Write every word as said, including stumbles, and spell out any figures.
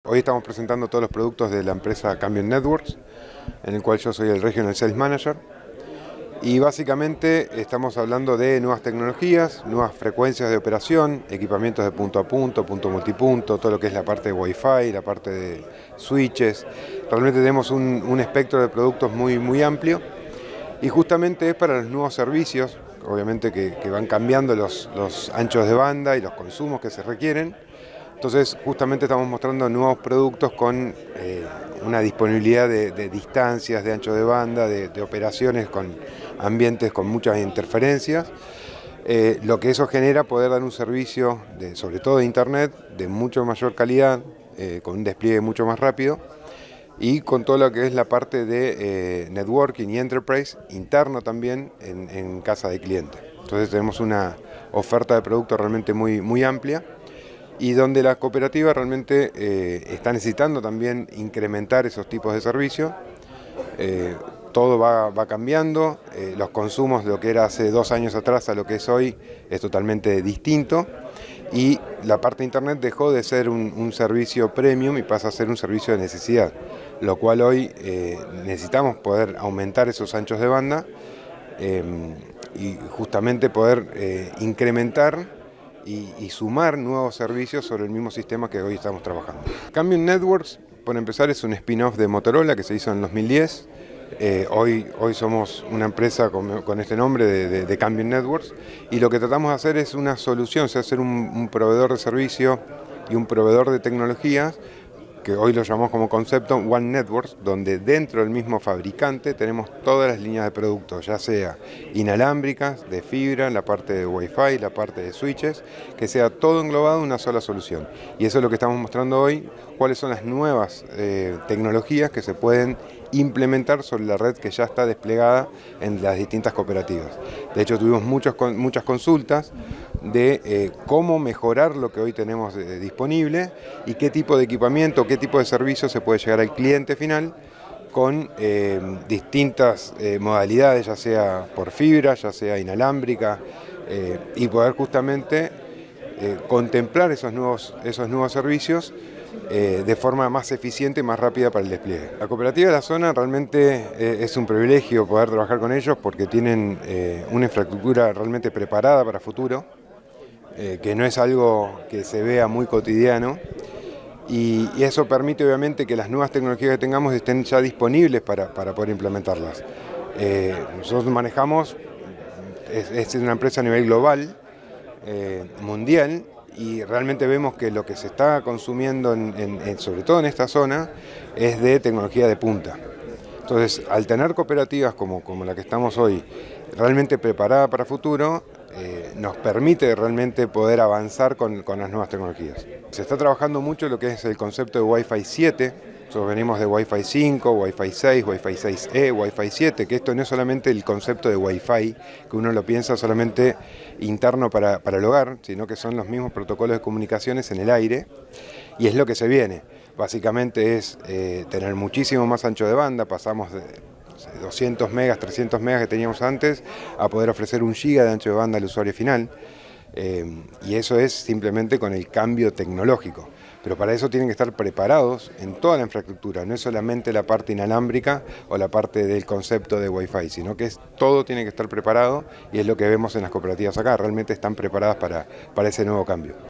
hoy estamos presentando todos los productos de la empresa Cambium Networks, en el cual yo soy el Regional Sales Manager. Y básicamente estamos hablando de nuevas tecnologías, nuevas frecuencias de operación, equipamientos de punto a punto, punto multipunto, todo lo que es la parte de Wi-Fi, la parte de switches. Realmente tenemos un, un espectro de productos muy, muy amplio y justamente es para los nuevos servicios, obviamente que, que van cambiando los, los anchos de banda y los consumos que se requieren. Entonces justamente estamos mostrando nuevos productos con eh, una disponibilidad de, de distancias, de ancho de banda, de, de operaciones con ambientes con muchas interferencias, eh, lo que eso genera poder dar un servicio, de, sobre todo de internet, de mucho mayor calidad, eh, con un despliegue mucho más rápido y con todo lo que es la parte de eh, networking y enterprise interno también en, en casa de cliente. Entonces tenemos una oferta de productos realmente muy, muy amplia, y donde la cooperativa realmente eh, está necesitando también incrementar esos tipos de servicios. Eh, todo va, va cambiando, eh, los consumos de lo que era hace dos años atrás a lo que es hoy es totalmente distinto, y la parte de internet dejó de ser un, un servicio premium y pasa a ser un servicio de necesidad, lo cual hoy eh, necesitamos poder aumentar esos anchos de banda eh, y justamente poder eh, incrementar Y, y sumar nuevos servicios sobre el mismo sistema que hoy estamos trabajando. Cambium Networks, por empezar, es un spin-off de Motorola que se hizo en dos mil diez. Eh, hoy, hoy somos una empresa con, con este nombre de, de, de Cambium Networks, y lo que tratamos de hacer es una solución, o sea, ser un, un proveedor de servicio y un proveedor de tecnologías, que hoy lo llamamos como concepto One Networks, donde dentro del mismo fabricante tenemos todas las líneas de productos, ya sea inalámbricas, de fibra, la parte de Wi-Fi, la parte de switches, que sea todo englobado en una sola solución. Y eso es lo que estamos mostrando hoy, cuáles son las nuevas eh, tecnologías que se pueden implementar sobre la red que ya está desplegada en las distintas cooperativas. De hecho, tuvimos muchos, muchas consultas de eh, cómo mejorar lo que hoy tenemos eh, disponible y qué tipo de equipamiento, qué tipo de servicio se puede llegar al cliente final con eh, distintas eh, modalidades, ya sea por fibra, ya sea inalámbrica, eh, y poder justamente eh, contemplar esos nuevos, esos nuevos servicios eh, de forma más eficiente y más rápida para el despliegue. La cooperativa de la zona realmente eh, es un privilegio poder trabajar con ellos porque tienen eh, una infraestructura realmente preparada para futuro, eh, que no es algo que se vea muy cotidiano. Y, y eso permite obviamente que las nuevas tecnologías que tengamos estén ya disponibles para, para poder implementarlas. Eh, nosotros manejamos, es, es una empresa a nivel global, eh, mundial, y realmente vemos que lo que se está consumiendo, en, en, en, sobre todo en esta zona, es de tecnología de punta. Entonces, al tener cooperativas como, como la que estamos hoy, realmente preparada para futuro, eh, nos permite realmente poder avanzar con, con las nuevas tecnologías. Se está trabajando mucho lo que es el concepto de Wi-Fi siete, nosotros venimos de Wi-Fi cinco, Wi-Fi seis, Wi-Fi seis E, Wi-Fi siete, que esto no es solamente el concepto de Wi-Fi, que uno lo piensa solamente interno para, para el hogar, sino que son los mismos protocolos de comunicaciones en el aire, y es lo que se viene. Básicamente es eh, tener muchísimo más ancho de banda, pasamos de doscientos megas, trescientos megas que teníamos antes, a poder ofrecer un giga de ancho de banda al usuario final, eh, y eso es simplemente con el cambio tecnológico. Pero para eso tienen que estar preparados en toda la infraestructura, no es solamente la parte inalámbrica o la parte del concepto de Wi-Fi, sino que es, todo tiene que estar preparado, y es lo que vemos en las cooperativas acá, realmente están preparadas para, para ese nuevo cambio.